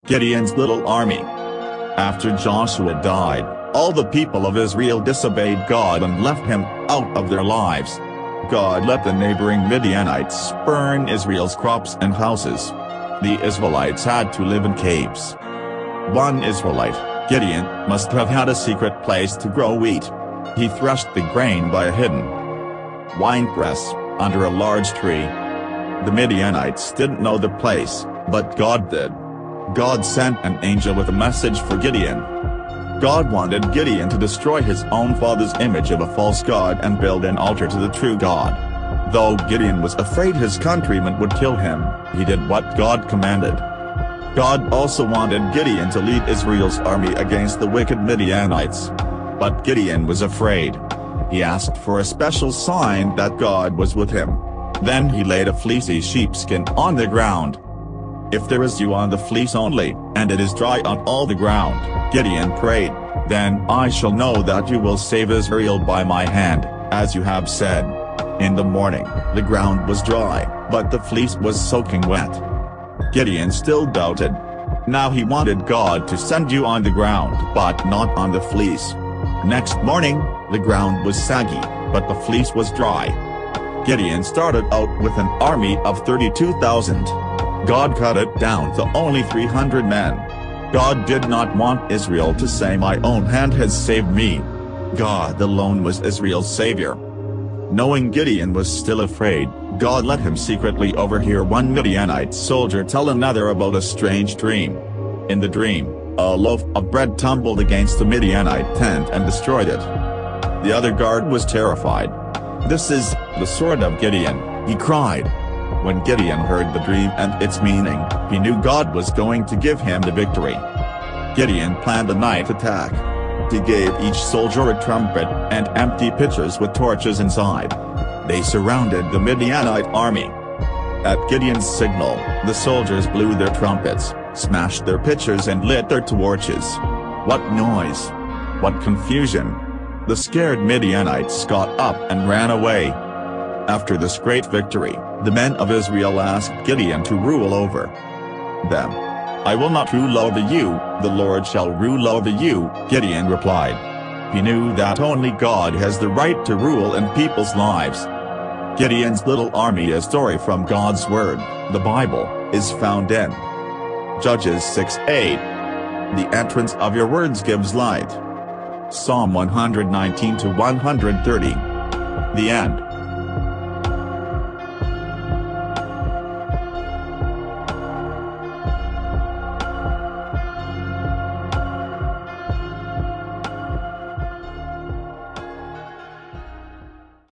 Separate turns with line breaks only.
Gideon's little army. After Joshua died, all the people of Israel disobeyed God and left him out of their lives. God let the neighboring Midianites burn Israel's crops and houses. The Israelites had to live in caves. One Israelite, Gideon, must have had a secret place to grow wheat. He threshed the grain by a hidden winepress, under a large tree. The Midianites didn't know the place, but God did. God sent an angel with a message for Gideon. God wanted Gideon to destroy his own father's image of a false god and build an altar to the true God. Though Gideon was afraid his countrymen would kill him, he did what God commanded. God also wanted Gideon to lead Israel's army against the wicked Midianites. But Gideon was afraid. He asked for a special sign that God was with him. Then he laid a fleecy sheepskin on the ground. "If there is dew on the fleece only, and it is dry on all the ground," Gideon prayed, "then I shall know that you will save Israel by my hand, as you have said." In the morning, the ground was dry, but the fleece was soaking wet. Gideon still doubted. Now he wanted God to send dew on the ground but not on the fleece. Next morning, the ground was saggy, but the fleece was dry. Gideon started out with an army of 32,000. God cut it down to only 300 men. God did not want Israel to say, "My own hand has saved me." God alone was Israel's savior. Knowing Gideon was still afraid, God let him secretly overhear one Midianite soldier tell another about a strange dream. In the dream, a loaf of bread tumbled against the Midianite tent and destroyed it. The other guard was terrified. "This is the sword of Gideon," he cried. When Gideon heard the dream and its meaning, he knew God was going to give him the victory. Gideon planned a night attack. He gave each soldier a trumpet and empty pitchers with torches inside. They surrounded the Midianite army. At Gideon's signal, the soldiers blew their trumpets, smashed their pitchers and lit their torches. What noise! What confusion! The scared Midianites got up and ran away. After this great victory, the men of Israel asked Gideon to rule over them. "I will not rule over you, the Lord shall rule over you," Gideon replied. He knew that only God has the right to rule in people's lives. Gideon's little army, a story from God's Word, the Bible, is found in Judges 6:8. "The entrance of your words gives light." Psalm 119 to 130. The end.